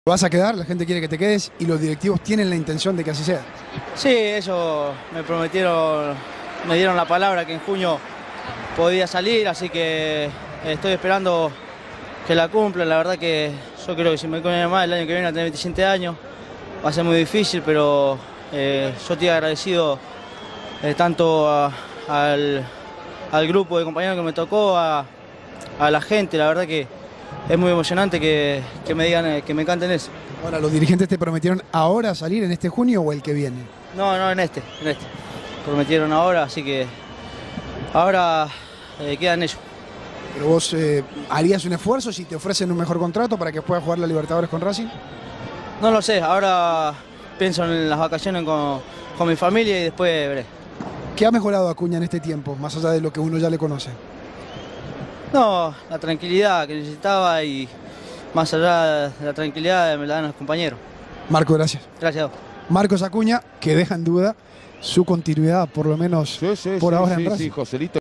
¿Vas a quedar? La gente quiere que te quedes y los directivos tienen la intención de que así sea. Sí, ellos me prometieron, me dieron la palabra que en junio podía salir, así que estoy esperando que la cumplan. La verdad que yo creo que si me conviene más el año que viene a tener 27 años va a ser muy difícil, pero yo estoy agradecido tanto al grupo de compañeros que me tocó, a la gente. La verdad que es muy emocionante que me digan, que me canten eso. Ahora, ¿los dirigentes te prometieron ahora salir en este junio o el que viene? No, en este. Prometieron ahora, así que ahora quedan ellos. ¿Pero vos harías un esfuerzo si te ofrecen un mejor contrato para que puedas jugar la Libertadores con Racing? No lo sé, ahora pienso en las vacaciones con mi familia y después veré. ¿Qué ha mejorado Acuña en este tiempo, más allá de lo que uno ya le conoce? No, la tranquilidad que necesitaba y más allá de la tranquilidad me la dan los compañeros. Marco, gracias. Gracias a vos. Marcos Acuña, que deja en duda su continuidad, por lo menos por ahora en Racing. Joselito.